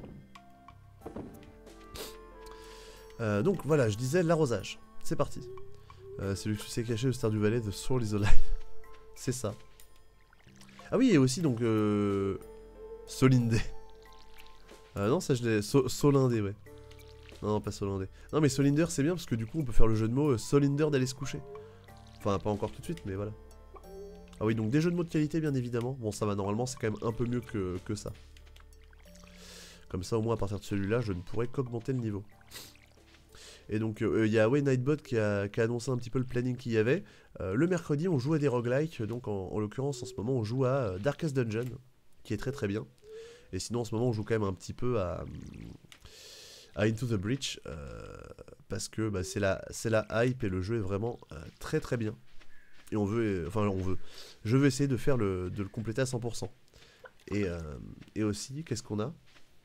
Donc voilà, je disais l'arrosage. C'est parti. C'est le succès caché de Stardew Valley, The Soul is Alive. C'est ça. Ah oui, et aussi donc Solindé. Non, ça je l'ai. Solindé, ouais. Non, pas Solindé. Non, mais Solinder, c'est bien parce que du coup, on peut faire le jeu de mots Solinder d'aller se coucher. Enfin, pas encore tout de suite, mais voilà. Ah oui, donc des jeux de mots de qualité, bien évidemment. Bon, ça va, normalement, c'est quand même un peu mieux que ça. Comme ça, au moins, à partir de celui-là, je ne pourrais qu'augmenter le niveau. Et donc, il y a Nightbot qui a annoncé un petit peu le planning qu'il y avait. Le mercredi, on joue à des roguelikes. Donc, en l'occurrence, en ce moment, on joue à Darkest Dungeon, qui est très très bien. Et sinon, en ce moment, on joue quand même un petit peu à Into the Breach. Parce que bah, c'est la hype et le jeu est vraiment très très bien. Et je veux essayer de le compléter à 100%. Et aussi, qu'est-ce qu'on a?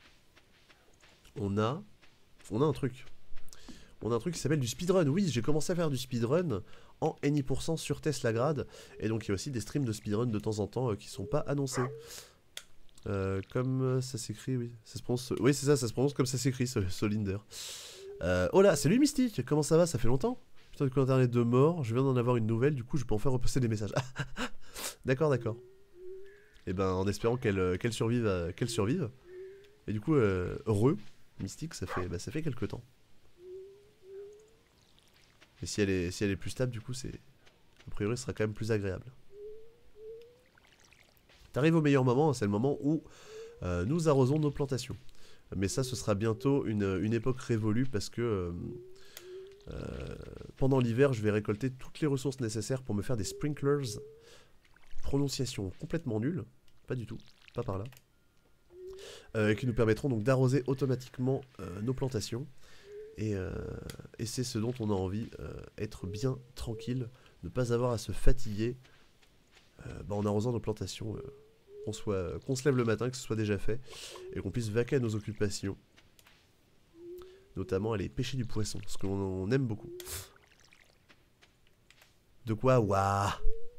On a un truc. On a un truc qui s'appelle du speedrun. Oui, j'ai commencé à faire du speedrun en Any% sur Teslagrad. Et donc, il y a aussi des streams de speedrun de temps en temps qui sont pas annoncés. Comme ça s'écrit, oui. Ça se prononce, oui, c'est ça, ça se prononce comme ça s'écrit, Solinder. Oh là, salut Mystique, comment ça va? Ça fait longtemps? Putain, de coup internet de mort, je viens d'en avoir une nouvelle, du coup je peux en faire reposter des messages. D'accord, d'accord. Et ben en espérant qu'elle survive, qu'elle survive. Et du coup, heureux, Mystique, ça fait quelques temps. Et si elle est plus stable, du coup, a priori, ce sera quand même plus agréable. T'arrives au meilleur moment, c'est le moment où nous arrosons nos plantations. Mais ça, ce sera bientôt une époque révolue parce que pendant l'hiver, je vais récolter toutes les ressources nécessaires pour me faire des sprinklers. Prononciation complètement nulle, pas du tout, pas par là. Qui nous permettront donc d'arroser automatiquement nos plantations. Et c'est ce dont on a envie, être bien tranquille, ne pas avoir à se fatiguer en arrosant nos plantations, qu'on se lève le matin, que ce soit déjà fait, et qu'on puisse vaquer à nos occupations. Notamment aller pêcher du poisson, parce qu'on aime beaucoup. De quoi? Waouh!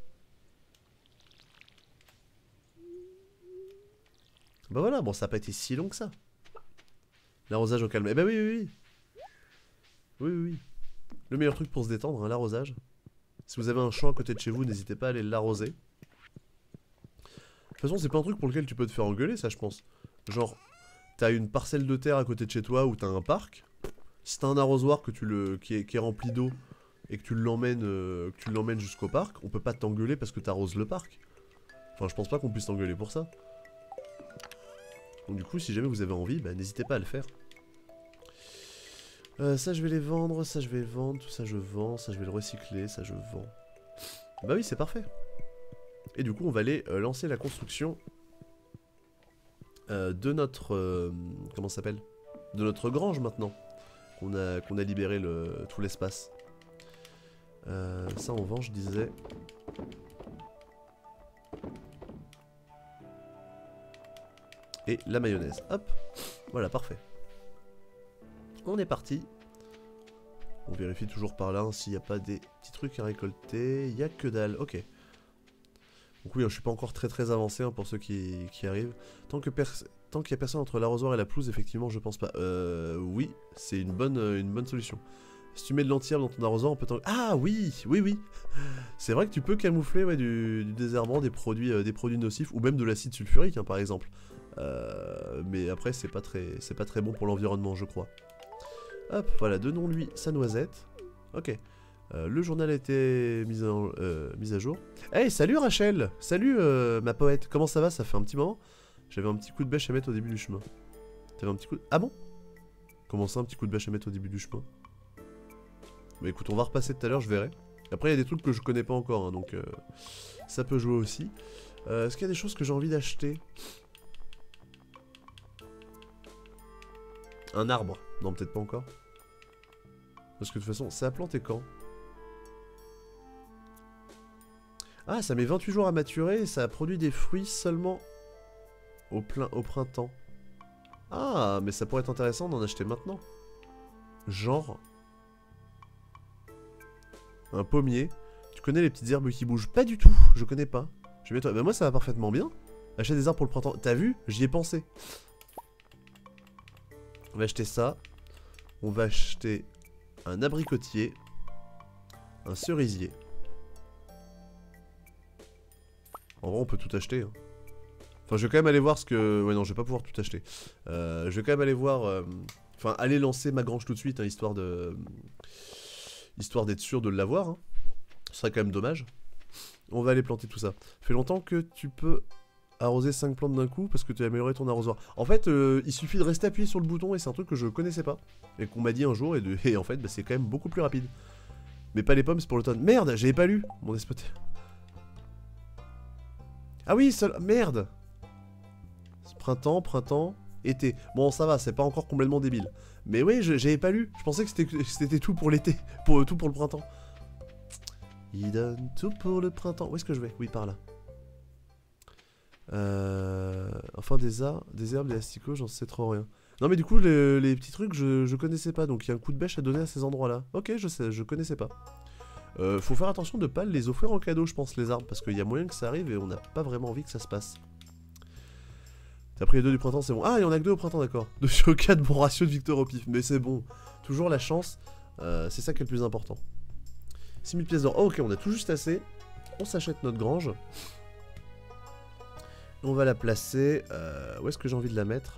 Bah voilà, bon ça n'a pas été si long que ça. L'arrosage au calme. Eh ben oui, oui, oui. Oui, oui, oui. Le meilleur truc pour se détendre, hein, l'arrosage. Si vous avez un champ à côté de chez vous, n'hésitez pas à aller l'arroser. De toute façon, c'est pas un truc pour lequel tu peux te faire engueuler, ça, je pense. Genre, t'as une parcelle de terre à côté de chez toi ou t'as un parc. Si t'as un arrosoir qui est rempli d'eau et que tu l'emmènes jusqu'au parc, on peut pas t'engueuler parce que t'arroses le parc. Enfin, je pense pas qu'on puisse t'engueuler pour ça. Donc du coup, si jamais vous avez envie, bah, n'hésitez pas à le faire. Ça je vais les vendre, ça je vais le vendre, tout ça je vends, ça je vais le recycler, ça je vends. Bah oui, c'est parfait. Et du coup, on va aller lancer la construction de notre... comment ça s'appelle? De notre grange maintenant. Qu'on a libéré tout l'espace. Ça on vend, je disais. Et la mayonnaise. Hop. Voilà, parfait. On est parti. On vérifie toujours par là hein, s'il n'y a pas des petits trucs à récolter. Il n'y a que dalle. Ok. Donc oui, je suis pas encore très avancé hein, pour ceux qui arrivent. Tant qu'il y a personne entre l'arrosoir et la pelouse, effectivement, je pense pas. Oui, c'est une bonne solution. Si tu mets de l'anti-herbe dans ton arrosoir, on peut Ah oui, oui, oui. C'est vrai que tu peux camoufler ouais, du désherbant, des produits nocifs, ou même de l'acide sulfurique, hein, par exemple. Mais après, c'est pas très bon pour l'environnement, je crois. Hop, voilà, donnons-lui sa noisette. Ok. Le journal a été mis à jour. Hey, salut Rachel! Salut ma poète, comment ça va? Ça fait un petit moment. J'avais un petit coup de bêche à mettre au début du chemin. T'avais un petit coup de... Ah bon? Comment ça, un petit coup de bêche à mettre au début du chemin? Bah écoute, on va repasser tout à l'heure, je verrai. Après, il y a des trucs que je connais pas encore, hein, donc ça peut jouer aussi. Est-ce qu'il y a des choses que j'ai envie d'acheter? Un arbre? Non, peut-être pas encore. Parce que de toute façon, ça a planté quand? Ah, ça met 28 jours à maturer et ça a produit des fruits seulement au printemps. Ah, mais ça pourrait être intéressant d'en acheter maintenant. Genre... un pommier. Tu connais les petites herbes qui bougent? Pas du tout, je connais pas. Je vais bah moi ça va parfaitement bien. Acheter des arbres pour le printemps. T'as vu? J'y ai pensé. On va acheter ça. On va acheter un abricotier. Un cerisier. En vrai on peut tout acheter. Hein. Enfin je vais quand même aller voir ce que... Ouais non je vais pas pouvoir tout acheter. Je vais quand même aller voir... Enfin aller lancer ma grange tout de suite, hein, histoire de... Histoire d'être sûr de l'avoir. Hein. Ce serait quand même dommage. On va aller planter tout ça. Fait longtemps que tu peux arroser 5 plantes d'un coup parce que tu as amélioré ton arrosoir. En fait, il suffit de rester appuyé sur le bouton et c'est un truc que je connaissais pas. Et qu'on m'a dit un jour et en fait, bah, c'est quand même beaucoup plus rapide. Mais pas les pommes, c'est pour l'automne. Merde, j'avais pas lu mon despoté. Ah oui, seul... Merde. Printemps, été. Bon, ça va, c'est pas encore complètement débile. Mais oui, j'avais pas lu. Je pensais que c'était tout pour l'été. Tout pour le printemps. Il donne tout pour le printemps. Où est-ce que je vais? Oui, par là. Enfin, des herbes, des asticots, j'en sais trop rien. Non, mais du coup, les petits trucs, je connaissais pas. Donc, il y a un coup de bêche à donner à ces endroits-là. Ok, je sais, je connaissais pas. Faut faire attention de pas les offrir en cadeau, je pense, les arbres. Parce qu'il y a moyen que ça arrive et on n'a pas vraiment envie que ça se passe. T'as pris les 2 du printemps, c'est bon. Ah, il y en a que 2 au printemps, d'accord. 2 sur 4, bon ratio de victoire au pif. Mais c'est bon. Toujours la chance. C'est ça qui est le plus important. 6000 pièces d'or. Oh, ok, on a tout juste assez. On s'achète notre grange. On va la placer. Où est-ce que j'ai envie de la mettre?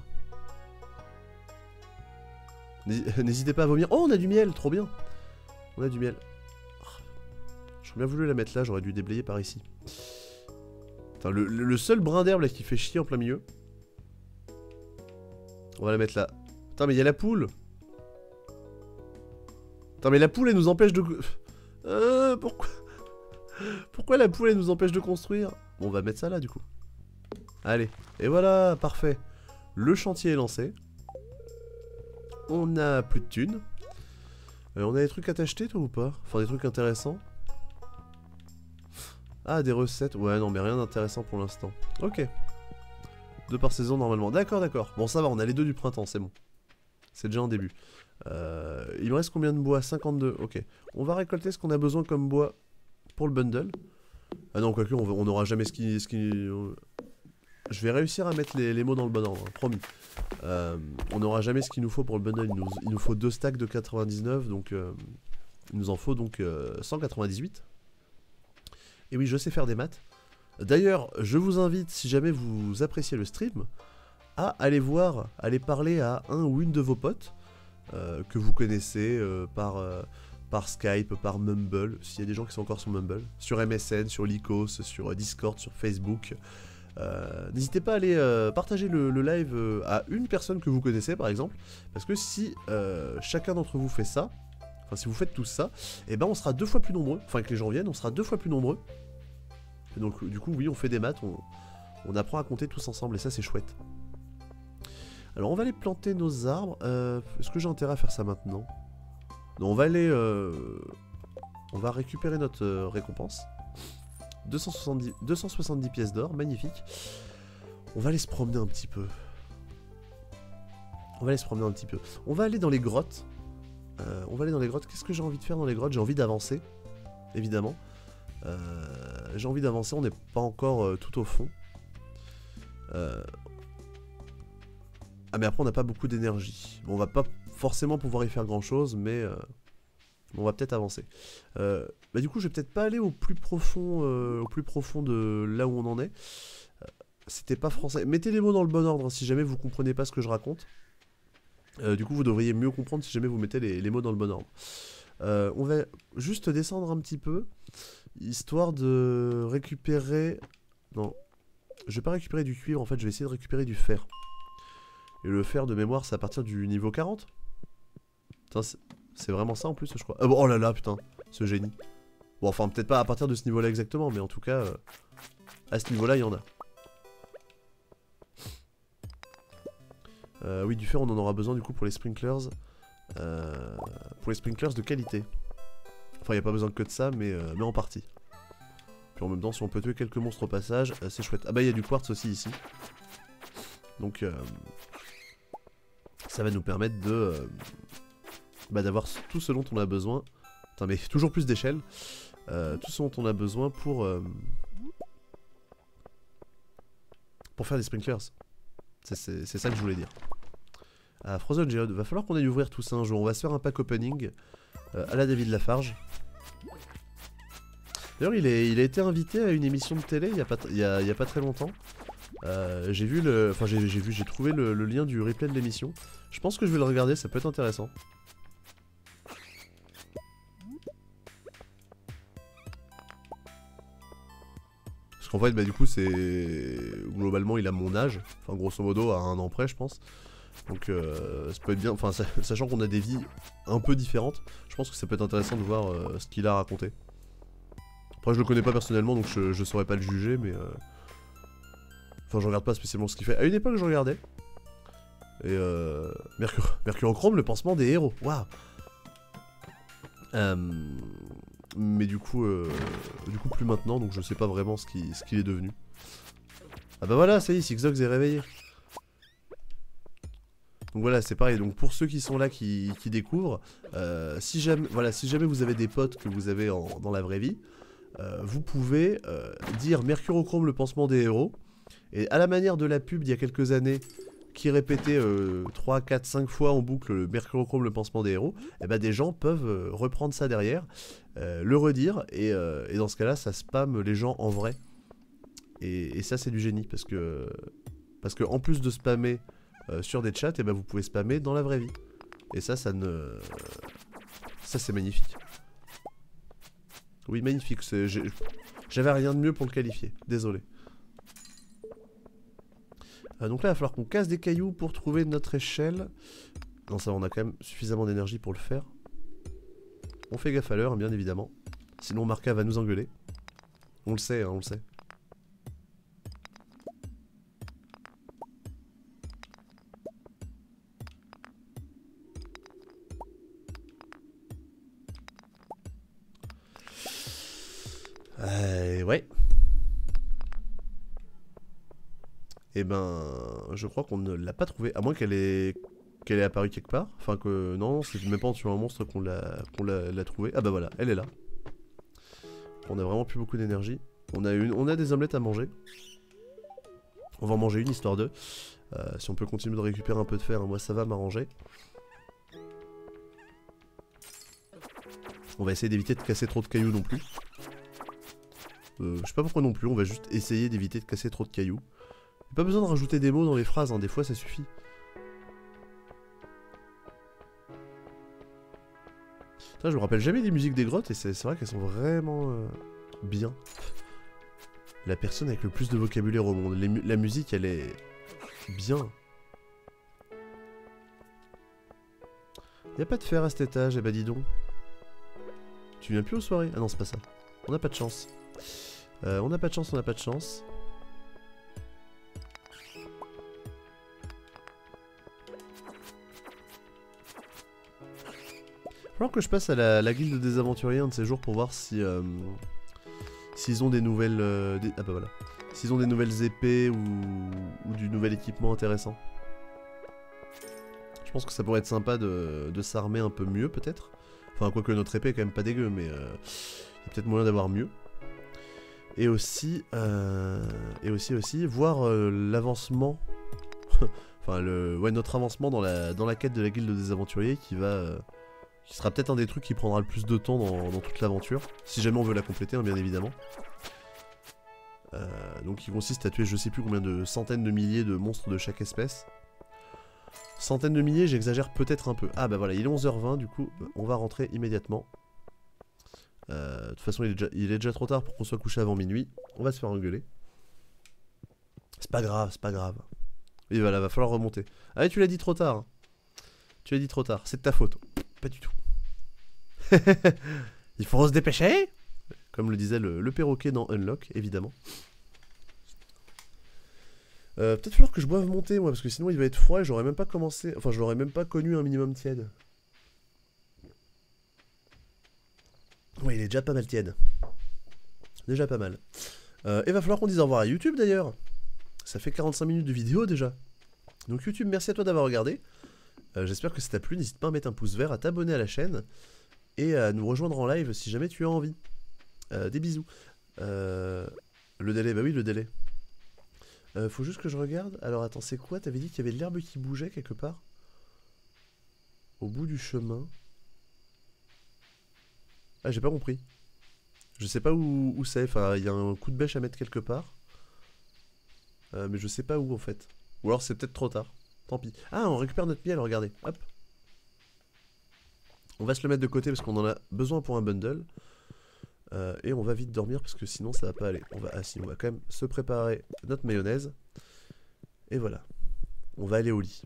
N'hésitez pas à vomir. Oh, on a du miel, trop bien. On a du miel. J'aurais bien voulu la mettre là, j'aurais dû déblayer par ici. Putain, le seul brin d'herbe là qui fait chier en plein milieu. On va la mettre là. Putain, mais il y a la poule. Putain, mais la poule elle nous empêche de... Pourquoi la poule elle nous empêche de construire? Bon, on va mettre ça là du coup. Allez, et voilà, parfait. Le chantier est lancé. On a plus de thunes. On a des trucs à t'acheter toi ou pas? Enfin des trucs intéressants. Ah, des recettes. Ouais, non, mais rien d'intéressant pour l'instant. Ok. 2 par saison normalement. D'accord, d'accord. Bon, ça va, on a les 2 du printemps, c'est bon. C'est déjà un début. Il me reste combien de bois? 52, ok. On va récolter ce qu'on a besoin comme bois pour le bundle. Ah non, quoique, on n'aura jamais ce qui... Je vais réussir à mettre les mots dans le bon ordre, hein, promis. On n'aura jamais ce qu'il nous faut pour le bundle. Il nous faut 2 stacks de 99, donc... il nous en faut donc 198. Et oui, je sais faire des maths. D'ailleurs, je vous invite, si jamais vous appréciez le stream, à aller voir, aller parler à un ou une de vos potes que vous connaissez par Skype, par Mumble, s'il y a des gens qui sont encore sur Mumble, sur MSN, sur Lycos, sur Discord, sur Facebook. N'hésitez pas à aller partager le live à une personne que vous connaissez par exemple, parce que si chacun d'entre vous fait ça, enfin si vous faites tout ça, et ben on sera 2 fois plus nombreux, enfin que les gens viennent, on sera 2 fois plus nombreux. Et donc du coup oui on fait des maths, on apprend à compter tous ensemble et ça c'est chouette. Alors on va aller planter nos arbres, est-ce que j'ai intérêt à faire ça maintenant? Non, on va aller, on va récupérer notre récompense. 270 pièces d'or, magnifique. On va aller se promener un petit peu. On va aller dans les grottes. Qu'est-ce que j'ai envie de faire dans les grottes? J'ai envie d'avancer, évidemment. J'ai envie d'avancer, on n'est pas encore tout au fond. Ah mais après on n'a pas beaucoup d'énergie. Bon, on va pas forcément pouvoir y faire grand chose, mais on va peut-être avancer. Bah du coup je vais peut-être pas aller au plus profond de là où on en est. C'était pas français. Mettez les mots dans le bon ordre hein, si jamais vous comprenez pas ce que je raconte. Du coup vous devriez mieux comprendre si jamais vous mettez les mots dans le bon ordre. On va juste descendre un petit peu, histoire de récupérer... Non, je vais pas récupérer du cuivre en fait, je vais essayer de récupérer du fer. Et le fer de mémoire c'est à partir du niveau 40. Putain, C'est vraiment ça en plus, je crois. Bon, oh là là, putain, ce génie. Bon, enfin, peut-être pas à partir de ce niveau-là exactement, mais en tout cas, à ce niveau-là, il y en a. Oui, du fer, on en aura besoin du coup pour les sprinklers. Pour les sprinklers de qualité. Enfin, il n'y a pas besoin que de ça, mais en partie. Puis en même temps, si on peut tuer quelques monstres au passage, c'est chouette. Ah bah, il y a du quartz aussi ici. Donc, ça va nous permettre de... d'avoir tout ce dont on a besoin. Putain, mais toujours plus d'échelle. Tout ce dont on a besoin pour faire des sprinklers. C'est ça que je voulais dire. Frozen Geode, va falloir qu'on aille ouvrir tout ça un jour. On va se faire un pack opening à la David Lafarge. D'ailleurs, il a été invité à une émission de télé il y a pas très longtemps. J'ai vu j'ai trouvé le lien du replay de l'émission. Je pense que je vais le regarder, ça peut être intéressant. Parce qu'en fait, bah, du coup, c'est... Globalement, il a mon âge. Enfin, grosso modo, à 1 an près, je pense. Donc, ça peut être bien. Enfin, sachant qu'on a des vies un peu différentes, je pense que ça peut être intéressant de voir ce qu'il a raconté. Après, je le connais pas personnellement, donc je saurais pas le juger, mais... Enfin, je regarde pas spécialement ce qu'il fait. À une époque, je regardais. Et Mercurochrome, le pansement des héros. Waouh. Mais du coup plus maintenant, donc je sais pas vraiment ce qu'il est devenu. Ah bah voilà, ça y est, Sixox est réveillé. Donc voilà, c'est pareil. Donc pour ceux qui sont là, qui découvrent, si jamais vous avez des potes que vous avez dans la vraie vie, vous pouvez dire Mercurochrome, le pansement des héros. Et à la manière de la pub d'il y a quelques années, qui répétait 3, 4, 5 fois en boucle le Mercurochrome, le pansement des héros, et ben des gens peuvent reprendre ça derrière, le redire, et dans ce cas-là, ça spamme les gens en vrai. Et ça, c'est du génie, parce que en plus de spammer sur des chats, et ben vous pouvez spammer dans la vraie vie. Et ça c'est magnifique. Oui, magnifique. J'avais rien de mieux pour le qualifier. Désolé. Donc là, il va falloir qu'on casse des cailloux pour trouver notre échelle. Non, ça, on a quand même suffisamment d'énergie pour le faire. On fait gaffe à l'heure, bien évidemment. Sinon, Marca va nous engueuler. On le sait, hein, on le sait. Ouais. Et ben, je crois qu'on ne l'a pas trouvée, à moins qu'elle ait apparue quelque part. Enfin que non, c'est même pas en tuant un monstre qu'on l'a trouvée. Ah bah voilà, elle est là. On a vraiment plus beaucoup d'énergie. On a des omelettes à manger. On va en manger une histoire de. Si on peut continuer de récupérer un peu de fer, hein, moi ça va m'arranger. On va essayer d'éviter de casser trop de cailloux non plus. Je sais pas pourquoi non plus, on va juste essayer d'éviter de casser trop de cailloux. Pas besoin de rajouter des mots dans les phrases, hein, des fois ça suffit. Putain, je me rappelle jamais des musiques des grottes et c'est vrai qu'elles sont vraiment bien. La personne avec le plus de vocabulaire au monde. La musique, elle est bien. Y'a pas de fer à cet étage, eh bah dis donc. Tu viens plus aux soirées? Ah non, c'est pas ça. On n'a pas de chance. On n'a pas de chance, on n'a pas de chance. Il va falloir que je passe à la guilde des aventuriers un de ces jours pour voir si s'ils ont des nouvelles ah bah voilà, s'ils ont des nouvelles épées ou du nouvel équipement intéressant. Je pense que ça pourrait être sympa de s'armer un peu mieux peut-être. Enfin quoique notre épée est quand même pas dégueu, mais il y a peut-être moyen d'avoir mieux. Et aussi voir l'avancement, enfin notre avancement dans la quête de la guilde des aventuriers qui sera peut-être un des trucs qui prendra le plus de temps dans toute l'aventure, si jamais on veut la compléter, hein, bien évidemment. Donc qui consiste à tuer je sais plus combien de centaines de milliers de monstres de chaque espèce. Centaines de milliers, j'exagère peut-être un peu. Ah bah voilà, il est 11h20, du coup on va rentrer immédiatement. De toute façon il est déjà trop tard pour qu'on soit couché avant minuit. On va se faire engueuler. C'est pas grave, c'est pas grave. Et voilà, va falloir remonter. Ah tu l'as dit trop tard, hein. Tu l'as dit trop tard, c'est de ta faute. Pas du tout. Il faut se dépêcher. Comme le disait le perroquet dans Unlock, évidemment. Peut-être falloir que je boive mon thé, moi, parce que sinon il va être froid et j'aurais même pas commencé... Enfin, je l'aurais même pas connu un minimum tiède. Ouais, il est déjà pas mal tiède. Déjà pas mal. Et va falloir qu'on dise au revoir à YouTube, d'ailleurs. Ça fait 45 minutes de vidéo, déjà. Donc YouTube, merci à toi d'avoir regardé. J'espère que ça t'a plu. N'hésite pas à mettre un pouce vert, à t'abonner à la chaîne. Et à nous rejoindre en live si jamais tu as envie. Des bisous. Le délai, bah oui, le délai. Faut juste que je regarde. Alors attends, c'est quoi? T'avais dit qu'il y avait de l'herbe qui bougeait quelque part? Au bout du chemin. Ah, j'ai pas compris. Je sais pas où c'est. Enfin, il y a un coup de bêche à mettre quelque part. Mais je sais pas où en fait. Ou alors c'est peut-être trop tard. Tant pis. Ah, on récupère notre miel, regardez. Hop. On va se le mettre de côté parce qu'on en a besoin pour un bundle. Et on va vite dormir parce que sinon ça va pas aller. On va quand même se préparer notre mayonnaise. Et voilà. On va aller au lit.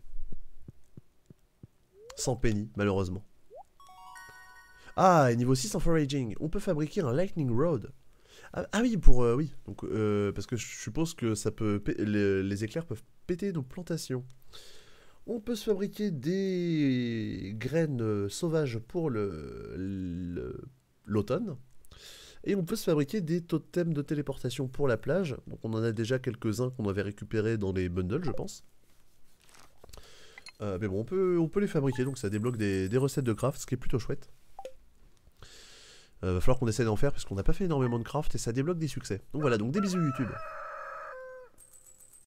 Sans penny, malheureusement. Ah, et niveau 6 en foraging, on peut fabriquer un lightning rod. Ah oui, oui. Donc, parce que je suppose que ça peut les éclairs peuvent péter nos plantations. On peut se fabriquer des graines sauvages pour l'automne. Et on peut se fabriquer des totems de téléportation pour la plage. Donc on en a déjà quelques-uns qu'on avait récupérés dans les bundles, je pense. Mais bon, on peut les fabriquer, donc ça débloque des recettes de craft, ce qui est plutôt chouette. Va falloir qu'on essaie d'en faire, parce qu'on n'a pas fait énormément de craft, et ça débloque des succès. Donc voilà, donc des bisous YouTube.